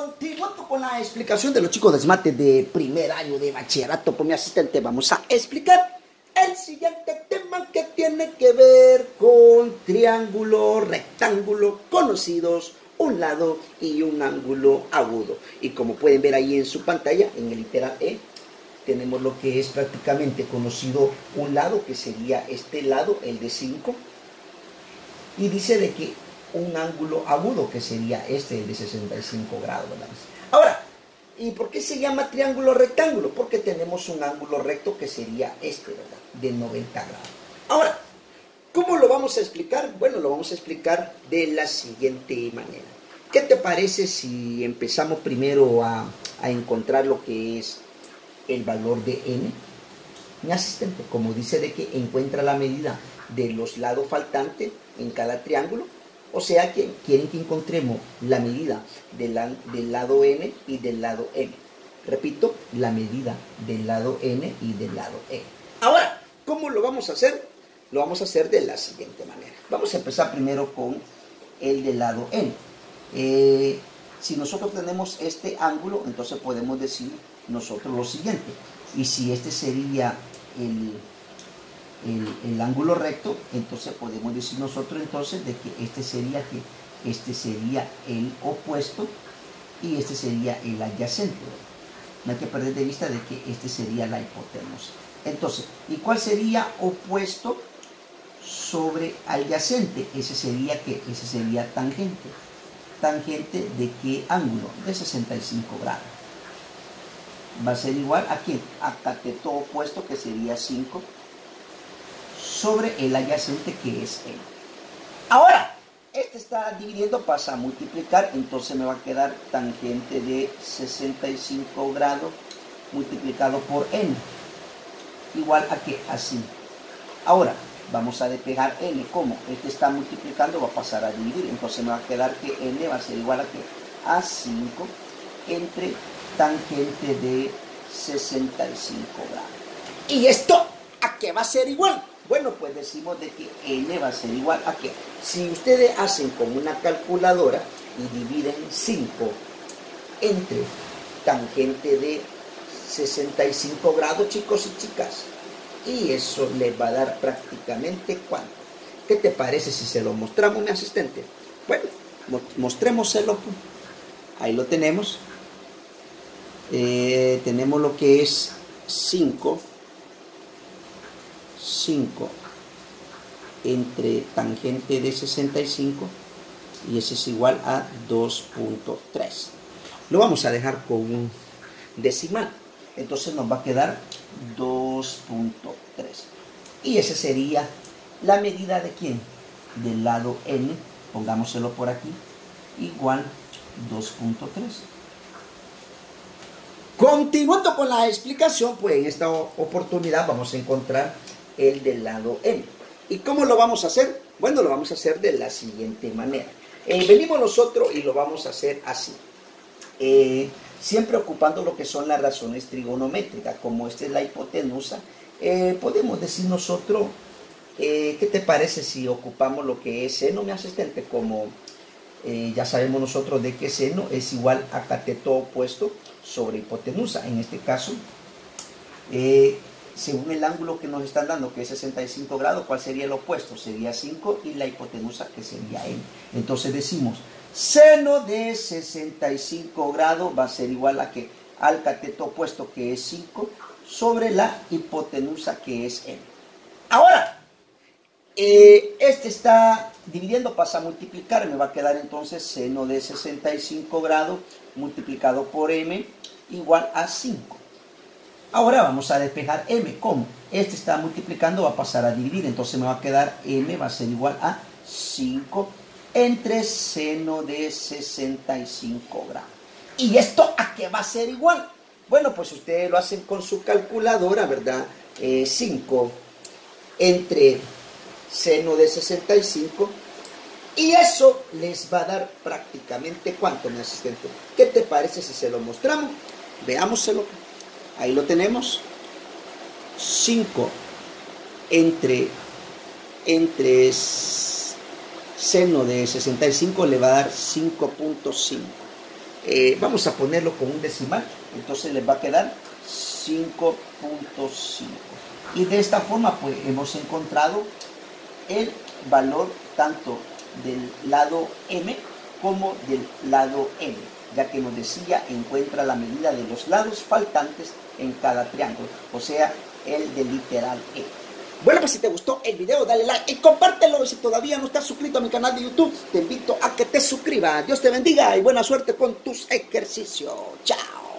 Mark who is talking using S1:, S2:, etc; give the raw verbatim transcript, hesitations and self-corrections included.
S1: Continuando con la explicación de los chicos de SMATE de primer año de bachillerato por mi asistente, vamos a explicar el siguiente tema que tiene que ver con triángulo, rectángulo, conocidos, un lado y un ángulo agudo. Y como pueden ver ahí en su pantalla, en el literal E, tenemos lo que es prácticamente conocido un lado, que sería este lado, el de cinco. Y dice de que un ángulo agudo, que sería este, el de sesenta y cinco grados, ¿verdad? Ahora, ¿y por qué se llama triángulo rectángulo? Porque tenemos un ángulo recto que sería este, ¿verdad? De noventa grados. Ahora, ¿cómo lo vamos a explicar? Bueno, lo vamos a explicar de la siguiente manera. ¿Qué te parece si empezamos primero a, a encontrar lo que es el valor de n? Mi asistente, como dice de que encuentra la medida de los lados faltantes en cada triángulo, o sea que quieren que encontremos la medida de la, del lado n y del lado m. Repito, la medida del lado n y del lado m. Ahora, ¿cómo lo vamos a hacer? Lo vamos a hacer de la siguiente manera. Vamos a empezar primero con el del lado n. Eh, si nosotros tenemos este ángulo, entonces podemos decir nosotros lo siguiente. Y si este sería el... El, el ángulo recto, entonces podemos decir nosotros entonces de que este sería que este sería el opuesto y este sería el adyacente. No hay que perder de vista de que este sería la hipotenusa. Entonces, ¿y cuál sería opuesto sobre adyacente? Ese sería que ese sería tangente. ¿Tangente de qué ángulo? De sesenta y cinco grados. Va a ser igual a quién? A cateto opuesto, que sería cinco, sobre el adyacente, que es n. Ahora, este está dividiendo, pasa a multiplicar, entonces me va a quedar tangente de sesenta y cinco grados multiplicado por n, igual a que a cinco. Ahora, vamos a despejar n, como este está multiplicando, va a pasar a dividir, entonces me va a quedar que n va a ser igual a que a cinco entre tangente de sesenta y cinco grados. ¿Y esto a qué va a ser igual? Bueno, pues decimos de que n va a ser igual a que, si ustedes hacen con una calculadora y dividen cinco entre tangente de sesenta y cinco grados, chicos y chicas, y eso les va a dar prácticamente ¿cuánto? ¿Qué te parece si se lo mostramos, mi asistente? Bueno, mostrémoselo. Ahí lo tenemos. Eh, tenemos lo que es cinco. cinco entre tangente de sesenta y cinco, y ese es igual a dos punto tres. Lo vamos a dejar con un decimal, entonces nos va a quedar dos punto tres, y esa sería la medida de quién, del lado n, pongámoselo por aquí, igual dos punto tres. Continuando con la explicación, pues en esta oportunidad vamos a encontrar el del lado n. ¿Y cómo lo vamos a hacer? Bueno, lo vamos a hacer de la siguiente manera. Eh, venimos nosotros y lo vamos a hacer así. Eh, siempre ocupando lo que son las razones trigonométricas. Como esta es la hipotenusa, eh, podemos decir nosotros, eh, ¿qué te parece si ocupamos lo que es seno, mi asistente? Como eh, ya sabemos nosotros de que seno es igual a cateto opuesto sobre hipotenusa. En este caso, eh, según el ángulo que nos están dando, que es sesenta y cinco grados, ¿cuál sería el opuesto? Sería cinco, y la hipotenusa, que sería n. Entonces decimos, seno de sesenta y cinco grados va a ser igual a que al cateto opuesto, que es cinco, sobre la hipotenusa, que es n. Ahora, eh, este está dividiendo, pasa a multiplicar, me va a quedar entonces seno de sesenta y cinco grados multiplicado por m igual a cinco. Ahora vamos a despejar m. ¿Cómo? Este está multiplicando, va a pasar a dividir, entonces me va a quedar m va a ser igual a cinco entre seno de sesenta y cinco grados. ¿Y esto a qué va a ser igual? Bueno, pues ustedes lo hacen con su calculadora, ¿verdad? Eh, cinco entre seno de sesenta y cinco, y eso les va a dar prácticamente ¿cuánto, mi asistente? ¿Qué te parece si se lo mostramos? Veámoselo. Ahí lo tenemos. cinco entre, entre seno de sesenta y cinco le va a dar cinco punto cinco. eh, vamos a ponerlo con un decimal, entonces les va a quedar cinco punto cinco. Y de esta forma pues hemos encontrado el valor tanto del lado M como del lado N, ya que nos decía encuentra la medida de los lados faltantes en cada triángulo, o sea, el del literal E. Bueno, pues si te gustó el video, dale like y compártelo. Y si todavía no estás suscrito a mi canal de YouTube, te invito a que te suscribas. Dios te bendiga y buena suerte con tus ejercicios. Chao.